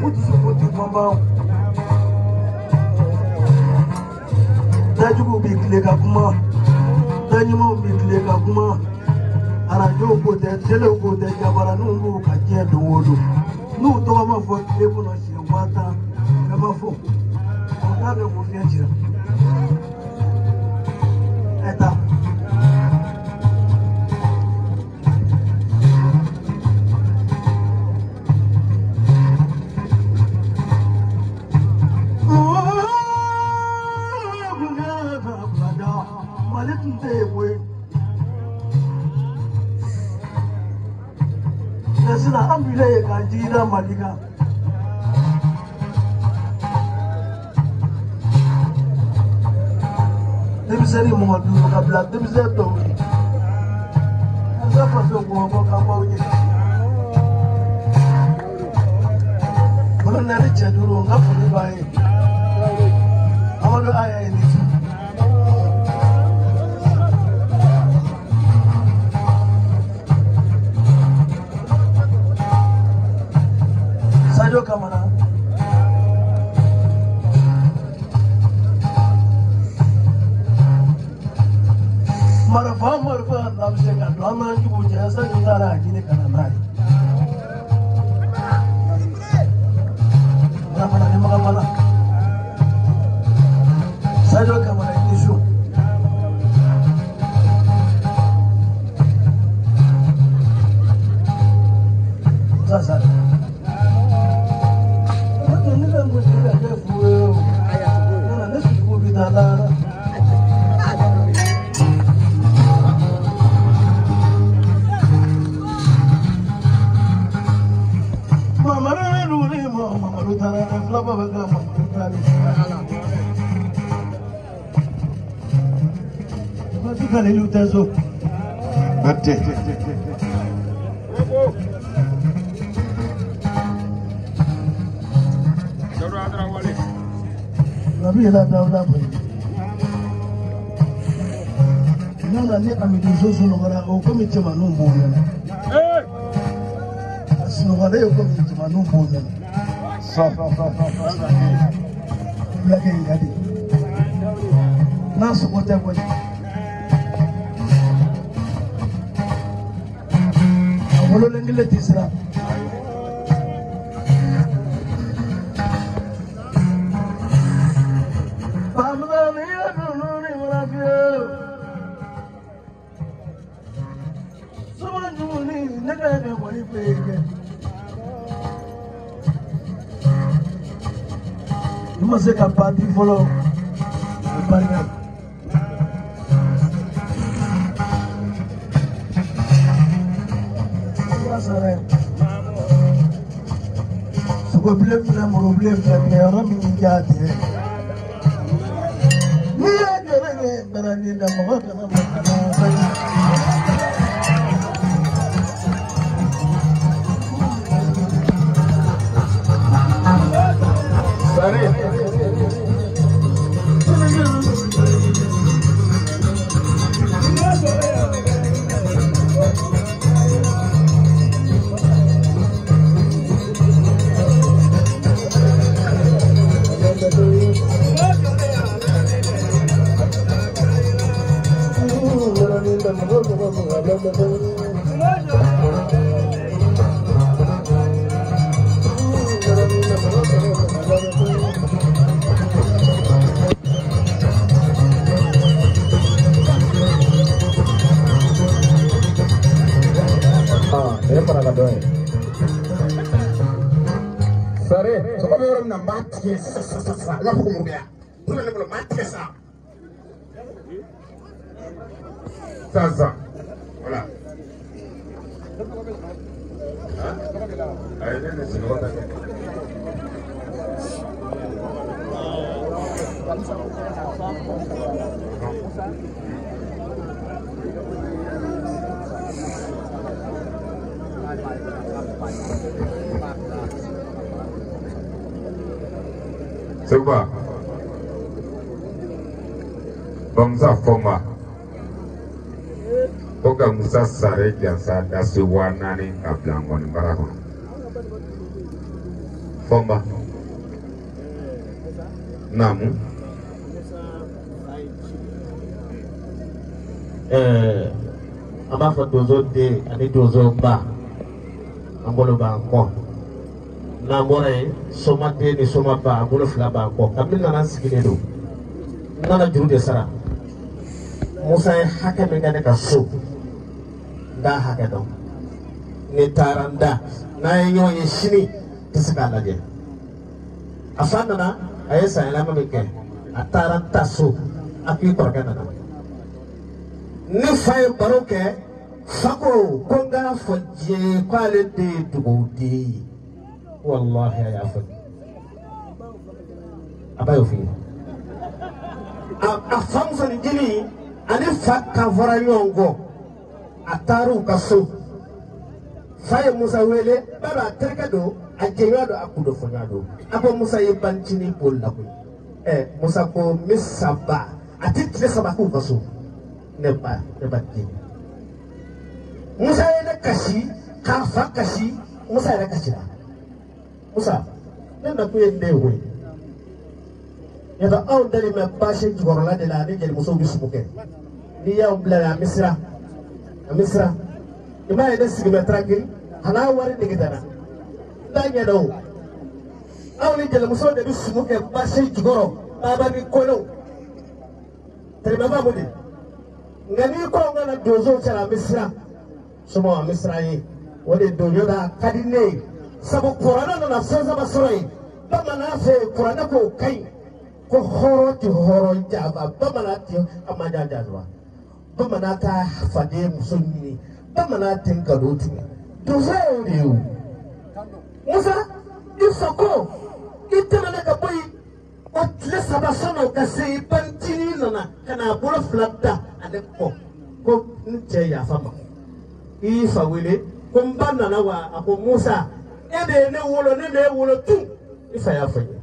What is what you about? That you will be clear up more. Then you won't be clear up more. And I don't go there, tell you go there, Yabara, no look at the wood. No, Toma for table or she water, never for. Another will get you. At that. Jira Malika. Dem seri mo du ka bla dem se to. Za pa so ko ka mo ni. Bana na ri chaduro nga funi bai. Amado aya ni. Kamana marfa nam se ka dama ji bu ja sa ni tara ji ne kana nai kamana ne kamana sajo kamana ni shu sasa Nana ni amidizo sunogara o komite manumbu yana. Sunogara o komite manumbu yana. Lagi ngadi. Nasu kote kwa. Awolo lengile tisra. Mas é capaz de falar para se o problema é o homem que há Sasa, voilà. Coba bangsa forma oga musa sare jasa dasi wana ni kablangon barakon Fomba. Namu. Aba fa dozo de ani dozo ba. Angolo ba ko. Na more soma de ni soma ba angolo fila ba ko. Kamina na sigine do. Nana juru de sara. Musa ya haka me gane ka so. Da haka do. Ni taranda na yo ye shini tisaka laje. Afanda na ayesa ila mamike. Ataranta so aki korgana na. Ni fay baroke fako konga faje kwale de dugudi wallahi ya fa abayo fi a famso ni jini ani fakka vora nyongo ataru kaso fay musa wele baba terkado ajenyado akudo fonyado abo musa yebantini bolla ko musa ko misaba atitre sabaku kaso Nepa kini. Musa yana kashi, kafa kashi, Musa yana kashi lah. Musa, nenda kuye ndewe. Yata au dari me pashe jugorola de la ni jadi muso bisuke. Ni ya umbla Misra. Misra. Ima yana sigi me tranquille, hana wari de kitana. Danya do. Au ni jadi muso de bisuke pashe jugoro, baba ni kono. Terima mudi. Ngani ko ngana dozo chala Misra somo Misra yi wode dojo da kadine sabo Qur'ana na sanza basrai bama na fe Qur'ana ko kai ko horo jaba bama na ti amaja jazwa bama na ta fade musulmi bama na tin kadoti dozo riu Musa isako itana ka boy otle sabasono kasi pantini nana kana bolo flata adeko ko nche ya fama ifa wele ko mbana na wa ako Musa ede ne wolo tu ifa ya fanye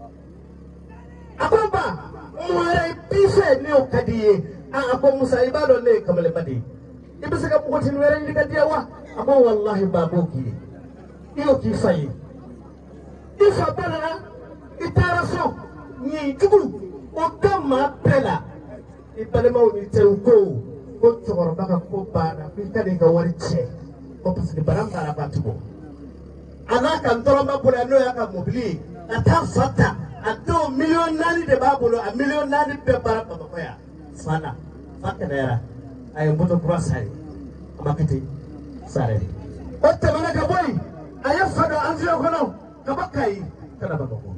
akomba mwere pife ne okadiye ako Musa ibado ne kamale badi ibisaka mukoti nwere ndikadiya wa ako wallahi baboki iyo kifayi ifa bana itaraso ni jugu o kama pela ipalema ni teruko ko toro baka ko bana bitane ga warche ko pasni baranga la batugo anaka ndoro mabula no yaka mobili atafata ato million nani de babulo a million nani be baraka ko ya sana fata dera ay mboto croissant amakati sare o temana ka boy ayafado anzio kono kabakai kana babako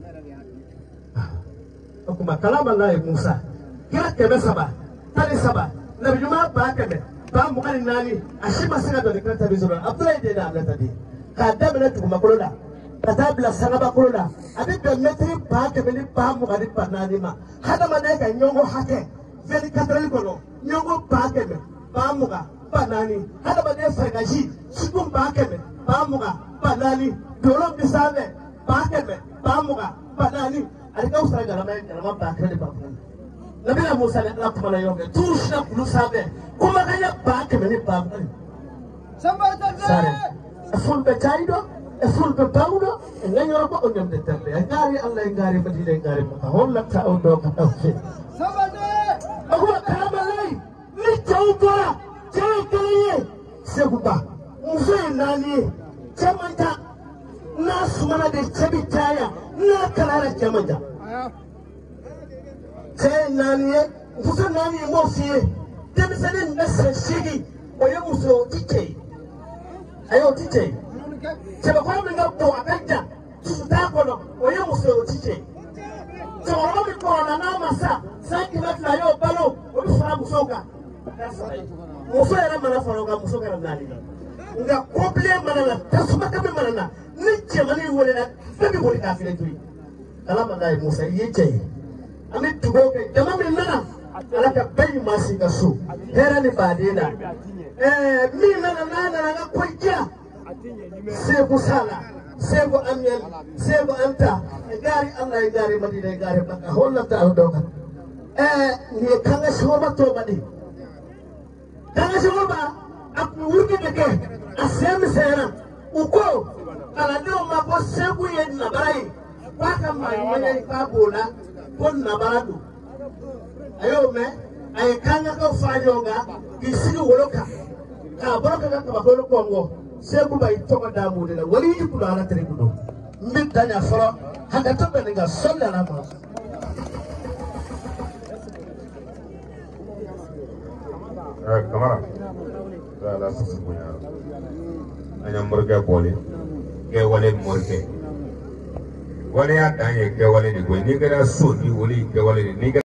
kuma kalama Allah Musa kira kebe saba tali saba nabi juma ba kebe ba mukani nani ashima sina do dikra tabi zura abdullah de da amlata di ka dabla tu makoloda katabla sanaba koloda abi do metri ba kebe ni ba mukani panani ma hada malaika nyongo hake veli katrali kono nyongo ba kebe ba muka panani hada malaika fagaji sibum ba kebe ba muka panani dolo bisabe ba kebe ba muka panani alika usara galama bakre ba nabi Musa la kuma na yoga tushna kulusabe kuma kanya bakre ne ba samba sare aful be taido aful be paudo nganyoro ko onyam de tembe ngari Allah ngari madina ngari ka holla ta odo ka tawfi samba akuma kalama lay ni tawbara tawkaliye seguba mufe nani chamanta na sumana de chabitaya na kalara jamanja sai naniye musa nani mo fiye demisane nasa shigi oye muso tike ayo tike sebe kwa minga bo akanja tuta kono oye muso tike so mi kono na masa sanki na yo balo obi fara musoka muso era mana fara musoka na nani nga problem mana tasuma kabe mana ni chemani wole na bebi wole ka file tui kalama Allah Musa yeche ami tugo ke jama min nana ala ka bayi masinga su hera ni badina mi nana nga koyja sebo sala sebo amyel sebo anta gari Allah gari madina gari baka holla ta doka ni kanga shoba to badi kanga shoba ak wurgi deke asem sera uko kana ne ma ko segu ye nabara ye ba ka ma ye ka bola ko nabara do ayo me ay kanga ko fajoga ki sigi woloka ka boroka ka ba ko kongo segu bay to ko damu de wali ku ala tere kudo min tanya foro haka to be nga solla na ma kamara la sasu bunya anya murga bole ke wale murke wale ya danye ke wale ni go ni gara so ni wali ke wale ni